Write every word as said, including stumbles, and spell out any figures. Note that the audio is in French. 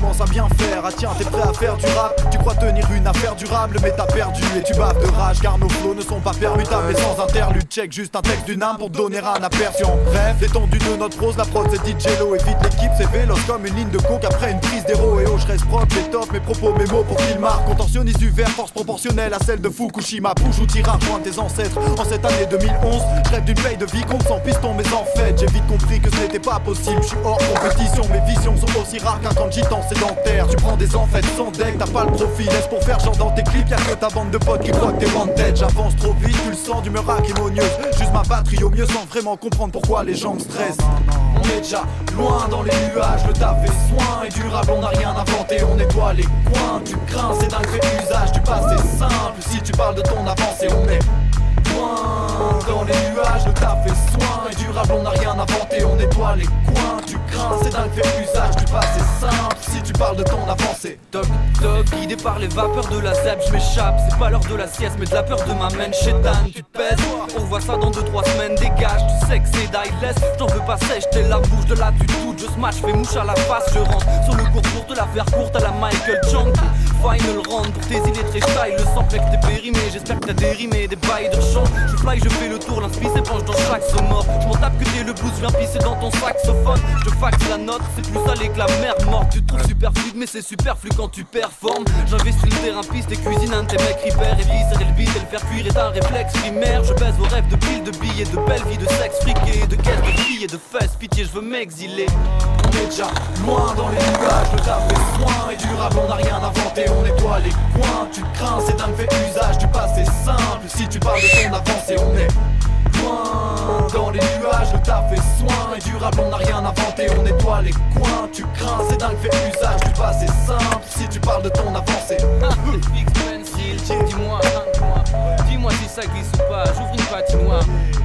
commence à bien faire. Ah tiens, t'es prêt à faire du rap? Tu crois tenir une affaire durable, mais t'as perdu et tu baves de rage, car nos flots ne sont pas permutables et sans interlude. Check juste un texte d'une âme pour donner un aperçu. En bref, l'étendue de notre prose, la prod c'est D J Lo. Évite l'équipe, c'est véloce comme une ligne de coke après une prise d'héros. Et oh, je reste propre, j'étoffe mes propos, mes mots pour qu'ils marquent. Contentionnise du verre, force proportionnelle à celle de Fukushima. Bouge ou tirage, point tes ancêtres. En cette année deux mille onze, je rêve d'une paye de vie compte sans piston, mais en fait j'ai vite compris que ce n'était pas possible. Je suis hors compétition, mes visions sont aussi rares qu'un camp de gitans sédentaire. Tu prends des enfêtes sans deck, t'as pas le profil. Laisse pour faire genre dans tes clips, y'a que ta bande de potes qui croient que t'es wanted. J'avance trop vite, tu le sens, d'humeur acrimonieuse. Juste ma batterie au mieux sans vraiment comprendre pourquoi les gens me stressent. On est déjà loin dans les nuages, le taf est soin et durable, on n'a rien inventé, on nettoie les coins. Tu crains, c'est dingue, fais usage du passé simple. Si tu parles de ton avancée, on est loin dans les nuages, le taf est soin et durable, on n'a rien inventé, on nettoie les coins. Tu crains, c'est dingue, fais usage du passé simple. Si tu parles de ton avancée, toc toc, guidé par les vapeurs de la zèbre, je m'échappe. C'est pas l'heure de la sieste, mais de la peur de ma main. Chétan, tu te pèses, on voit ça dans deux trois semaines. Dégage, tu sais que c'est die-less. J't'en veux pas sèche, t'es la bouche de là, tu doutes. Je smash, fais mouche à la face, je rentre sur le cours pour te la faire courte à la Michael Chang. Final round pour tes illettrés, style le sang, mec t'es périmé. J'espère que t'as dérimé des bails de chant. Je fly, je fais le tour, l'inspi s'épanche dans chaque mort. Je m'en tape que t'es le blues, viens pisser dans ton saxophone. Je faxe la note, c'est plus salé que la mer morte. Tu te trouves super fluide, mais c'est superflu quand tu performes. J'investis le terrain piste et cuisine un de tes mecs ripper. Et visser le beat et le faire cuire est un réflexe primaire. Je baise vos rêves de piles, de billets, de belles vies, de sexe friqué, de caisses, de filles et de fesses. Pitié, je veux m'exiler. On est déjà loin dans les nuages, le taf est soin et durable, on n'a rien inventé, on nettoie les coins. Tu crains, c'est dingue, fais usage du passé simple. Si tu parles de ton avancée, on est loin dans les nuages, le taf est soin et durable, on n'a rien inventé, on nettoie les coins. Tu crains, c'est dingue, fais usage du passé simple. Si tu parles de ton avancée, Fix pencil, dis-moi, dis-moi, dis-moi si ça glisse ou pas, j'ouvre une patinoire.